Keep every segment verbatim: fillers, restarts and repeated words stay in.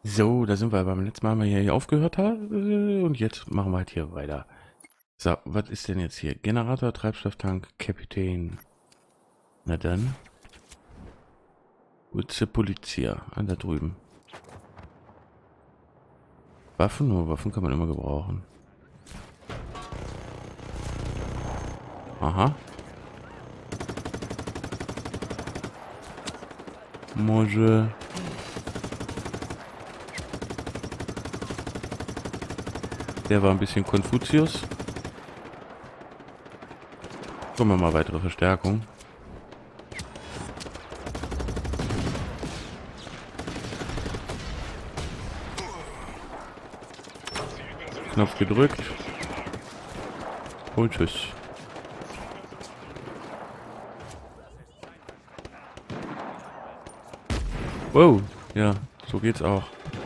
So, da sind wir beim letzten Mal, haben wir hier aufgehört haben. Und jetzt machen wir halt hier weiter. So, was ist denn jetzt hier? Generator, Treibstofftank, Kapitän. Na dann. Gute Polizia. Ah, da drüben. Waffen? Nur Waffen kann man immer gebrauchen. Aha. Moje. Der war ein bisschen Konfuzius. Kommen wir mal weitere Verstärkung. Knopf gedrückt. Und tschüss. Wow, ja, so geht's auch.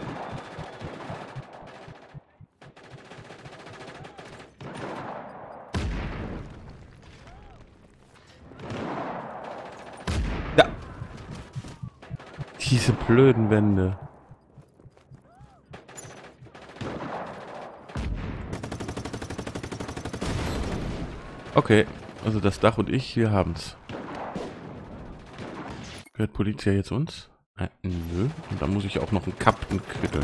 Ja. Diese blöden Wände. Okay, also das Dach und ich, wir haben's. Gehört Polizei jetzt uns? Äh, nö. Und dann muss ich auch noch einen Kapten quitteln.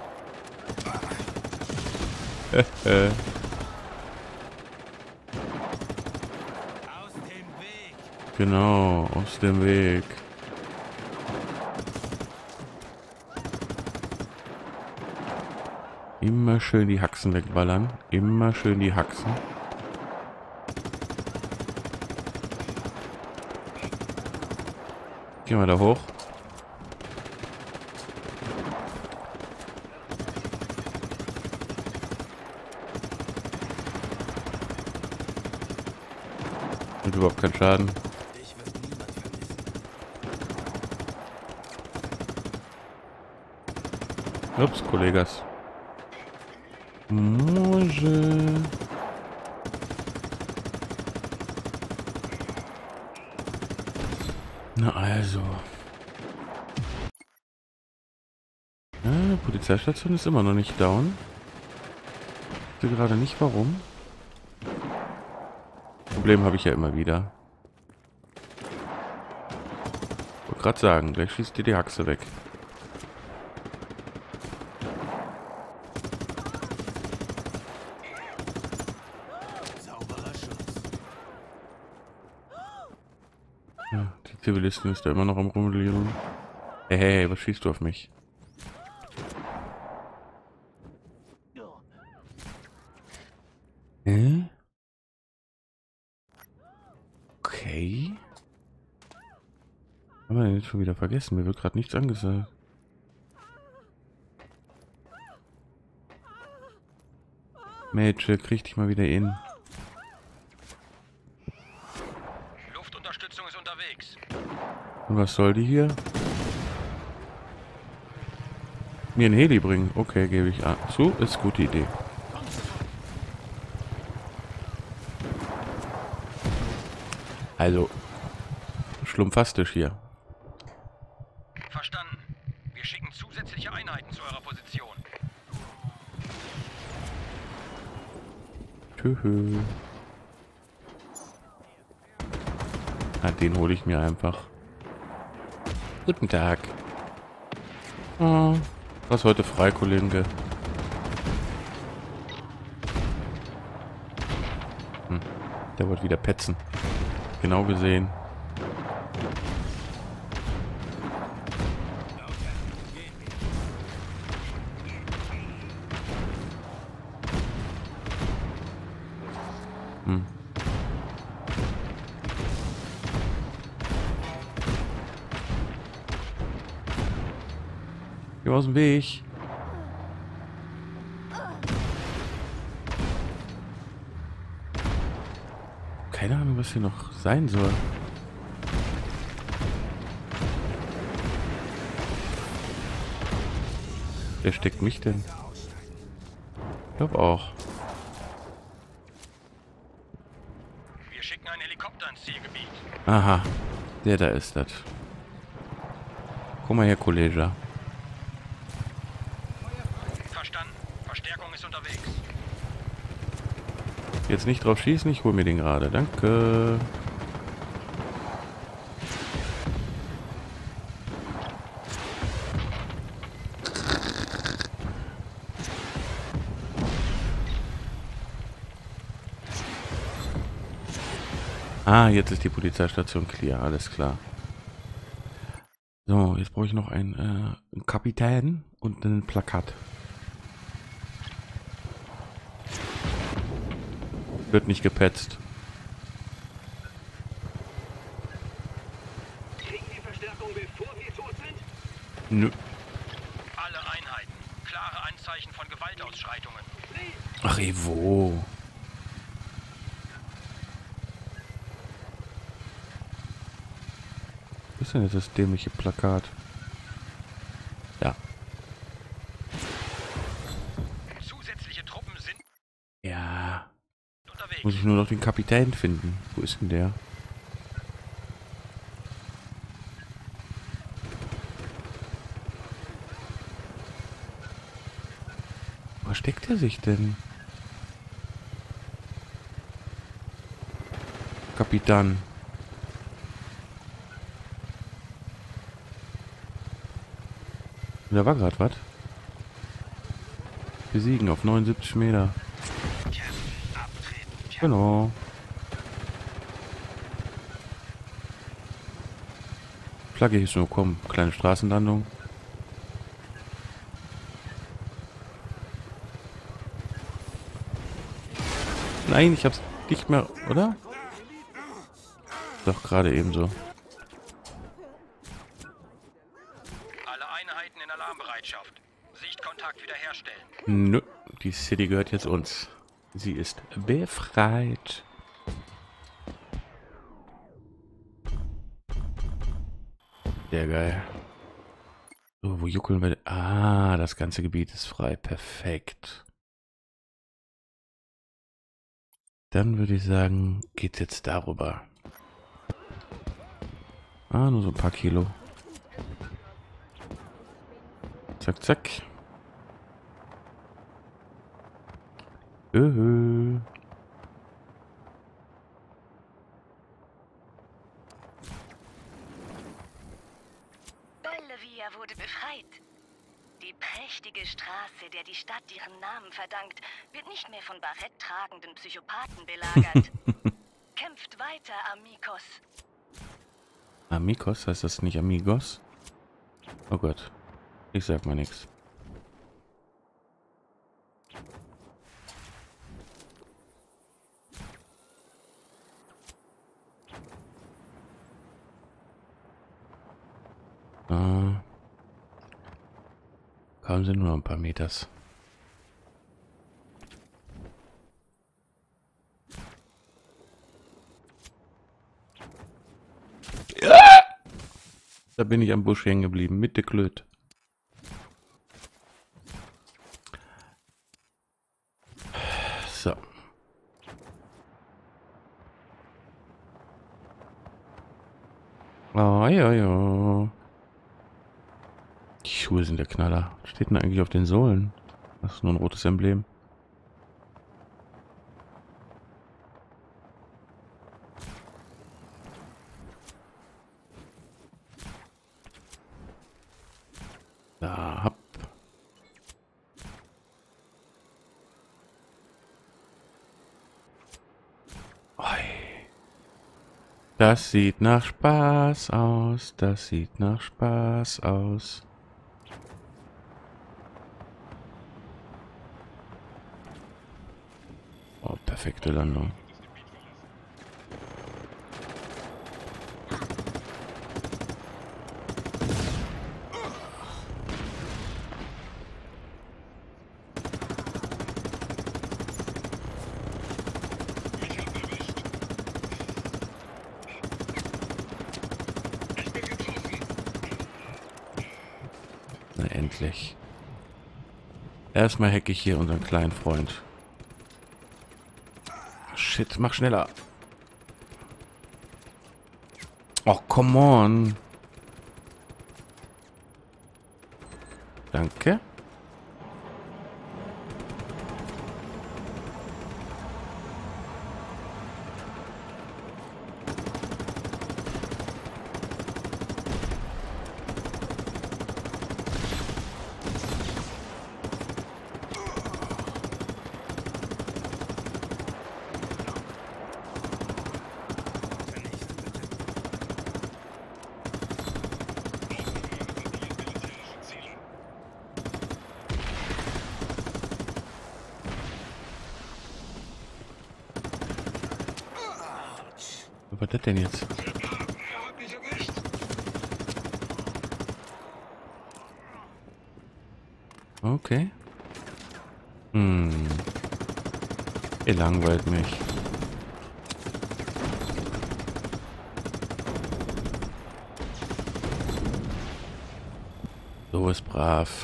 Äh, äh. Aus dem Weg! Genau, aus dem Weg. Immer schön die Haxen wegballern. Immer schön die Haxen. Gehen wir da hoch. Und überhaupt kein Schaden. Ich würde niemand vermissen. Ups, Kollegas. Moje. Na also. Ja, Polizeistation ist immer noch nicht down. Ich weiß gerade nicht warum. Problem habe ich ja immer wieder. Ich wollte gerade sagen, gleich schießt dir die Haxe weg. Sauberer Schutz. Ja, die Zivilisten ist da immer noch am Rummellieren. Hey, hey, hey, was schießt du auf mich? Hä? Okay. Haben wir jetzt schon wieder vergessen? Mir wird gerade nichts angesagt. Mädchen, krieg dich mal wieder in. Luftunterstützung ist unterwegs. Und was soll die hier? Mir ein Heli bringen. Okay, gebe ich an. So, ist eine gute Idee. Also, schlumpfastisch hier. Verstanden. Wir schicken zusätzliche Einheiten zu eurer Position. Tschüss. Ah, den hole ich mir einfach. Guten Tag. Oh, was heute frei, Kollege? Hm, der wollte wieder petzen. Genau gesehen. Hm. Geh aus dem Weg. Keine Ahnung, was hier noch sein soll. Wer steckt mich denn? Ich glaube auch. Wir schicken einen Helikopter ins Zielgebiet. Aha, der da ist das. Komm mal her, Kollege. Verstärkung ist unterwegs. Jetzt nicht drauf schießen, ich hole mir den gerade. Danke. Ah, jetzt ist die Polizeistation clear, alles klar. So, jetzt brauche ich noch einen, äh, einen Kapitän und ein Plakat. Wird nicht gepetzt. Kriegen wir Verstärkung, bevor wir tot sind? Nö. Alle Einheiten. Klare Anzeichen von Gewaltausschreitungen. Ach, Evo. Was ist denn jetzt das dämliche Plakat? Ja. Zusätzliche Truppen sind Ja. unterwegs. Muss ich nur noch den Kapitän finden. Wo ist denn der? Wo versteckt er sich denn? Kapitän. Da war gerade was. Besiegen auf neunundsiebzig Meter. Genau. Flagge hier schon, komm. Kleine Straßenlandung. Nein, ich hab's nicht mehr, oder? Doch, gerade ebenso. Alle Einheiten in Alarmbereitschaft. Sichtkontakt wiederherstellen. Nö, die City gehört jetzt uns. Sie ist befreit. Sehr geil. So, wo juckeln wir? Ah, das ganze Gebiet ist frei. Perfekt. Dann würde ich sagen, geht's jetzt darüber. Ah, nur so ein paar Kilo. Zack, zack. Öhö. Bellevue wurde befreit. Die prächtige Straße, der die Stadt ihren Namen verdankt, wird nicht mehr von baretttragenden Psychopathen belagert. Kämpft weiter, Amigos. Amigos, heißt das nicht Amigos? Oh Gott. Ich sag mal nichts. Ah. Kaum sind nur noch ein paar Meters. Da bin ich am Busch hängen geblieben, mit der Klöte. So. Oh, ja, ja. Die Schuhe sind der Knaller. Was steht denn eigentlich auf den Sohlen? Das ist nur ein rotes Emblem. Da, hab. Das sieht nach Spaß aus. Das sieht nach Spaß aus. Oh, perfekte Landung. Na, endlich. Erstmal hacke ich hier unseren kleinen Freund. Shit, mach schneller. Oh, come on. Danke. Was ist das denn jetzt? Er hat mich erwischt. Okay. Hm. Ihr langweilt mich. So ist brav.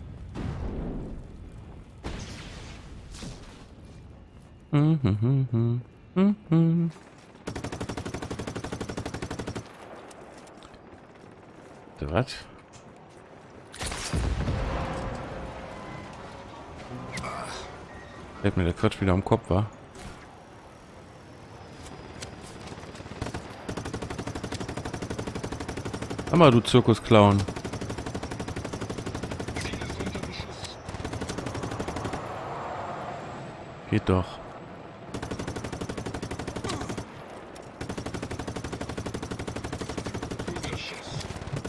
Hm, hm, hm, hm, hm, hm. So, was? Fällt mir der Quatsch wieder am Kopf, war. Hammer, du Zirkusclown. Ziel ist unter Beschuss. Geht doch. Guter Schuss.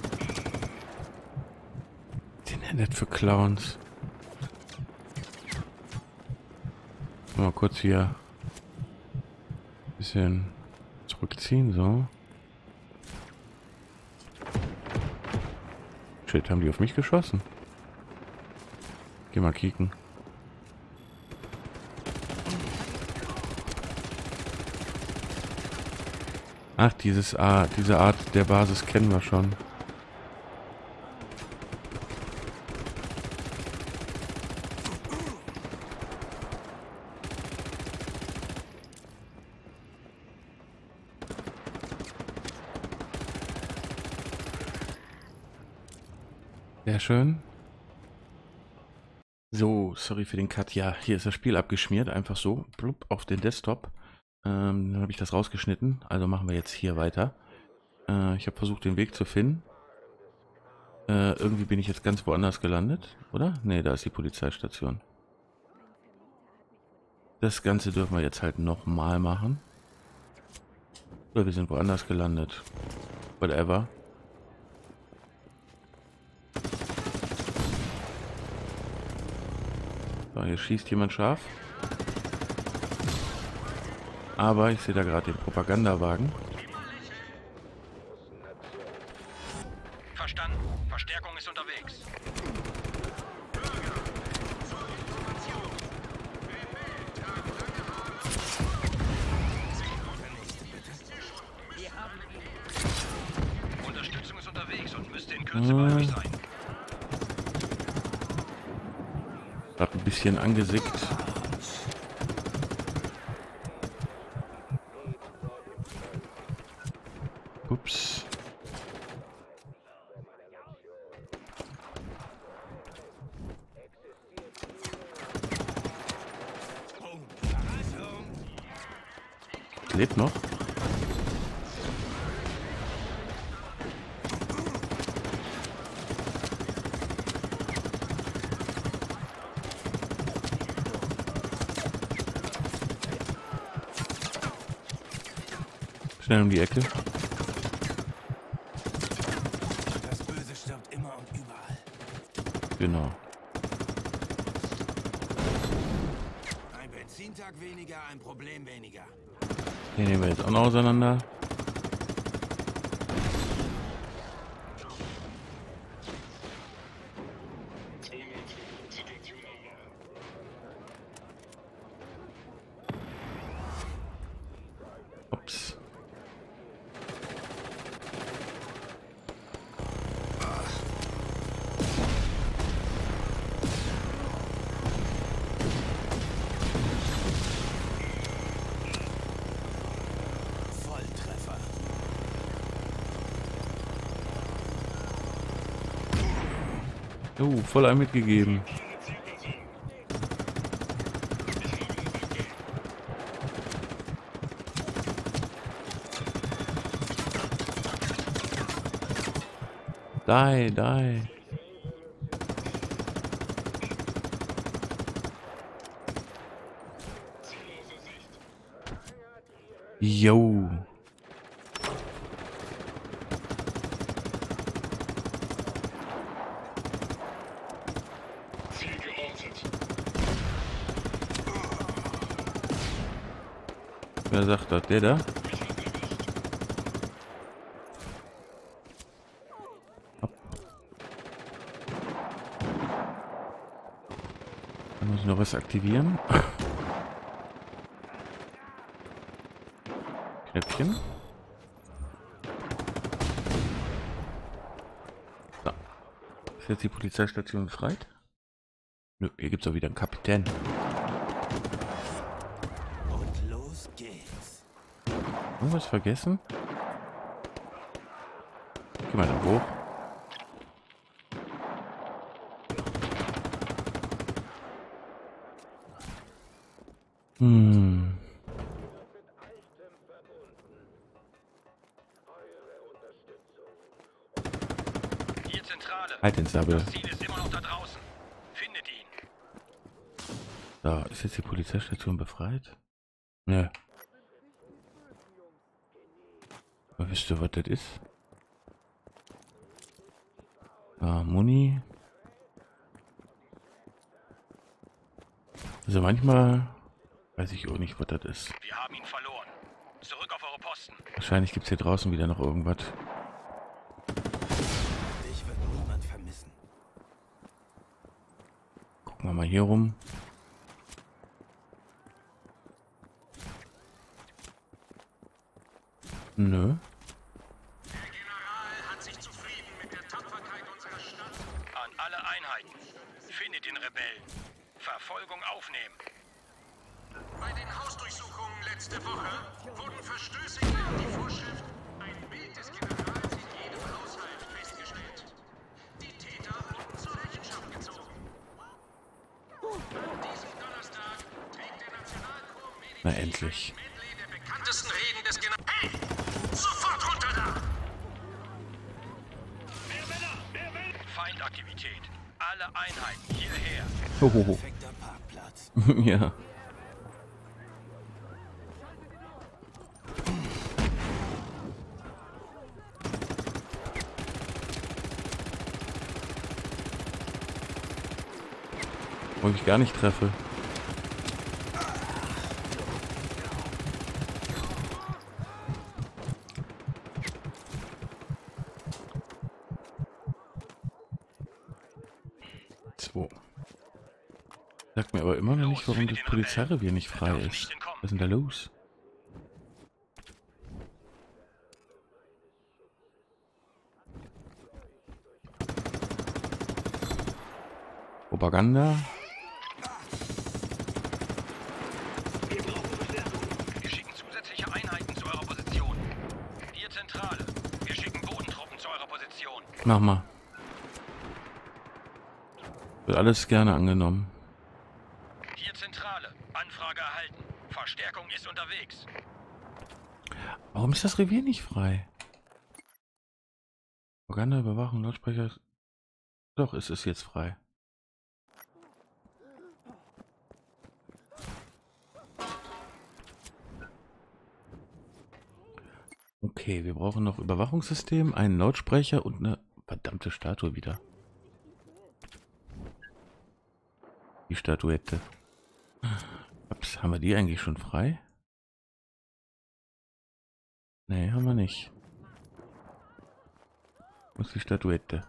Den ja nicht für Clowns. Mal kurz hier ein bisschen zurückziehen, so. Shit, haben die auf mich geschossen? Geh mal kicken. Ach, dieses Art, diese Art der Basis kennen wir schon. Sehr schön. So, sorry für den Cut. Ja, hier ist das Spiel abgeschmiert. Einfach so, blub, auf den Desktop. Ähm, dann habe ich das rausgeschnitten. Also machen wir jetzt hier weiter. Äh, ich habe versucht, den Weg zu finden. Äh, irgendwie bin ich jetzt ganz woanders gelandet, oder? Ne, da ist die Polizeistation. Das Ganze dürfen wir jetzt halt nochmal machen. Oder wir sind woanders gelandet. Whatever. So, hier schießt jemand scharf. Aber ich sehe da gerade den Propagandawagen. Verstanden. Verstärkung ist unterwegs. Unterstützung ist unterwegs und müsste in Kürze bei euch sein. Hab ein bisschen angesickt. Ups. Lebt noch. Schnell um die Ecke. Das Böse stirbt immer und überall. Genau. Ein Benzintag weniger, ein Problem weniger. Den nehmen wir jetzt auch noch auseinander. Ups. Volltreffer. Oh, voll ein mitgegeben. Die, die. Yo. Ziel geortet. Wer sagt das? Der da? Muss ich noch was aktivieren? Knöpfchen. So. Ist jetzt die Polizeistation befreit? Nö, hier gibt es auch wieder einen Kapitän. Und los geht's. Irgendwas vergessen? Geh mal da hoch. Hm. Hier Zentrale. Halt den Sabbel. Das Ziel ist immer noch da draußen. Findet ihn. So, ist jetzt die Polizeistation befreit? Nö. Aber wisst ihr, was das ist? Ah, Muni. Also manchmal weiß ich auch nicht, was das ist. Wir haben ihn verloren. Zurück auf eure Posten. Wahrscheinlich gibt es hier draußen wieder noch irgendwas. Dich wird niemand vermissen. Gucken wir mal hier rum. Nö. Der General hat sich zufrieden mit der Tapferkeit unserer Stadt. An alle Einheiten. Findet den Rebellen. Verfolgung aufnehmen. Bei den Hausdurchsuchungen letzte Woche wurden Verstöße gegen die Vorschrift, ein Bild des Generals in jedem Haushalt festgestellt. Die Täter wurden zur Rechenschaft gezogen. Diesen Donnerstag trägt der Nationalchor Na endlich. Medley der bekanntesten Reden des Generals. Hey! Sofort runter da! Mehr Männer! Mehr Männer! Feindaktivität. Alle Einheiten hierher. Hohoho. Perfekter Parkplatz. Ja. Wo ich gar nicht treffe. Zwei. Sagt mir aber immer noch nicht, warum das Polizeirevier nicht frei ist. Was ist denn da los? Propaganda. Wir schicken zusätzliche Einheiten zu eurer Position. Hier Zentrale. Wir schicken Bodentruppen zu eurer Position. Mach mal. Wird alles gerne angenommen. Hier Zentrale. Anfrage erhalten. Verstärkung ist unterwegs. Warum ist das Revier nicht frei? Propaganda, Überwachung, Lautsprecher. Doch, es ist jetzt frei. Okay, wir brauchen noch Überwachungssystem, einen Lautsprecher und eine verdammte Statue wieder. Die Statuette. Ups, haben wir die eigentlich schon frei? Nee, haben wir nicht. Wo ist die Statuette?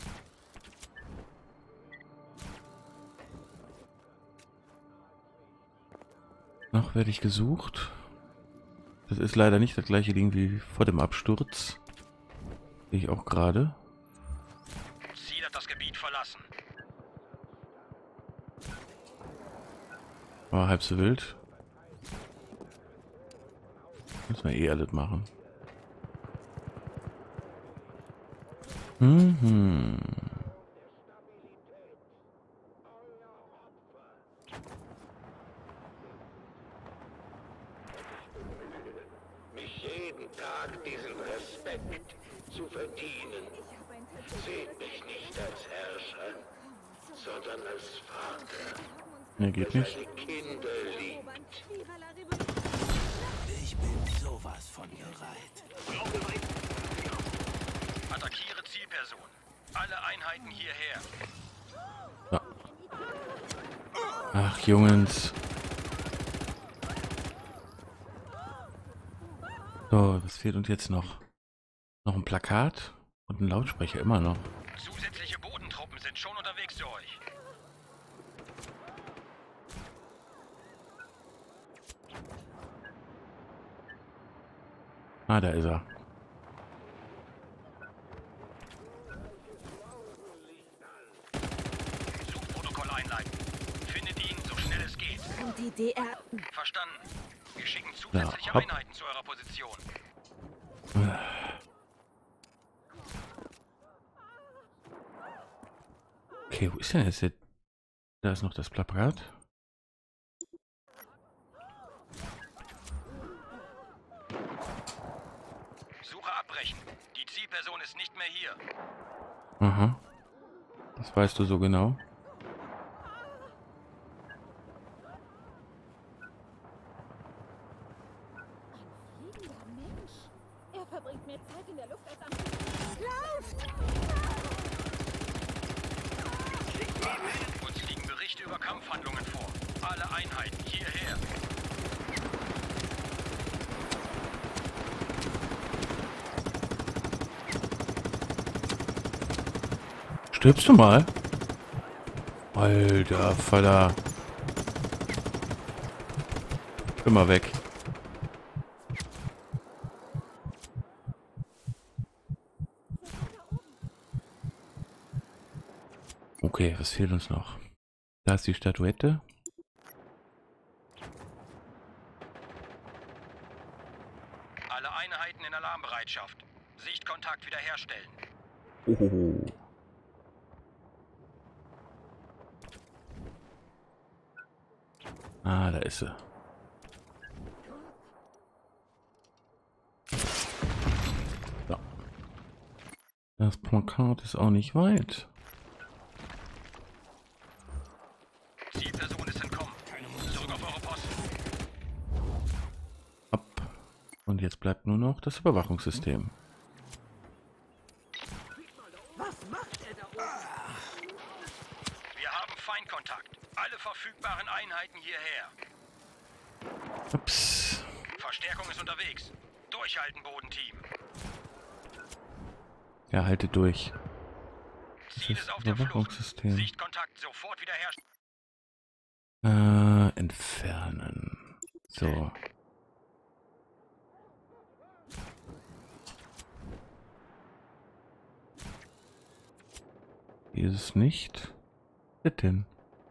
Noch werde ich gesucht. Das ist leider nicht das gleiche Ding wie vor dem Absturz. Sehe ich auch gerade. Ziel hat das Gebiet verlassen. War halb so wild. Müssen wir eh alles machen. Mhm. Mich jeden Tag diesen Respekt zu verdienen. Seht mich nicht als Herrscher, sondern als Vater, Ne, geht der nicht. seine Kinder liebt. Ich bin sowas von bereit. Attackiere Zielperson. Alle Einheiten hierher. Ja. Ach, Jungs. So, was fehlt uns jetzt noch? Noch ein Plakat und ein Lautsprecher, immer noch. Zusätzliche Bodentruppen sind schon unterwegs zu euch. Ah, da ist er. Suchprotokoll einleiten. Findet ihn, so schnell es geht. Und die D R... Verstanden. Wir schicken zusätzliche Ja, hopp. Einheiten zu eurer Position. Okay, wo ist denn jetzt der... Da ist noch das Plakat. Suche abbrechen. Die Zielperson ist nicht mehr hier. Aha. Das weißt du so genau. Fliegender Mensch. Er verbringt mehr Zeit in der Luft als am... Lauft! Uns liegen Berichte über Kampfhandlungen vor. Alle Einheiten hierher. Stirbst du mal? Alter Vater. Immer weg. Okay, was fehlt uns noch? Da ist die Statuette. Alle Einheiten in Alarmbereitschaft. Sichtkontakt wiederherstellen. Oh. Ah, da ist sie. So. Das Plakat ist auch nicht weit. Zielperson ist entkommen. Zurück auf eure Posten. Ab. Und jetzt bleibt nur noch das Überwachungssystem. Was macht er da oben? Wir haben Feindkontakt. Alle verfügbaren Einheiten hierher. Ups. Verstärkung ist unterwegs. Durchhalten, Bodenteam. Ja, haltet durch. Ziel Das ist auf der Flucht. Überwachungssystem. Sichtkontakt sofort wiederherstellen. Äh, entfernen. So. Hier ist es nicht. Bitte denn?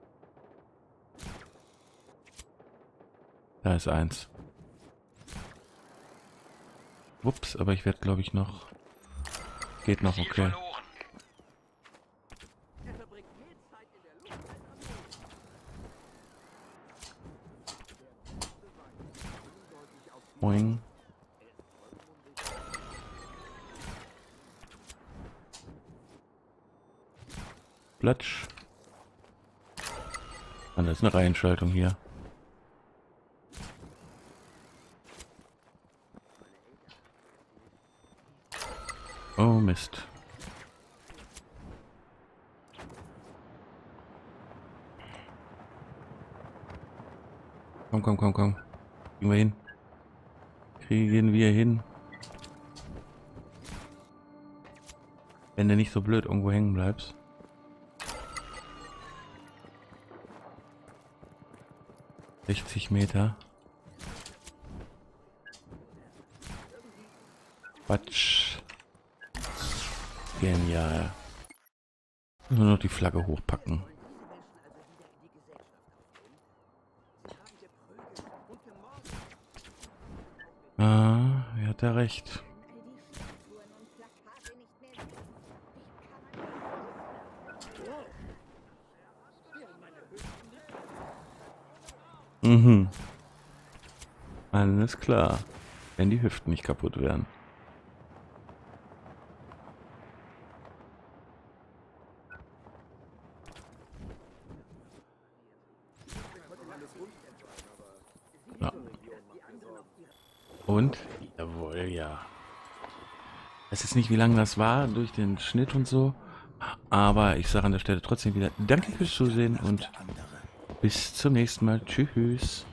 Da ist eins. Ups, aber ich werde, glaube ich, noch... Geht noch, Ziel okay. verloren. Er verbringt mehr Zeit in der Luft als am Boden. Boing. Platsch. Und das ist eine Reihenschaltung hier. Oh Mist. Komm, komm, komm, komm. Kriegen wir hin. Kriegen wir hin. Wenn du nicht so blöd irgendwo hängen bleibst. sechzig Meter. Quatsch. Genial. Nur noch die Flagge hochpacken. Ah, er hat ja recht. Mhm. Alles klar. Wenn die Hüften nicht kaputt wären. Ja. Und? Jawohl, ja. Ich weiß jetzt nicht, wie lange das war durch den Schnitt und so. Aber ich sage an der Stelle trotzdem wieder Danke fürs Zusehen und bis zum nächsten Mal. Tschüss.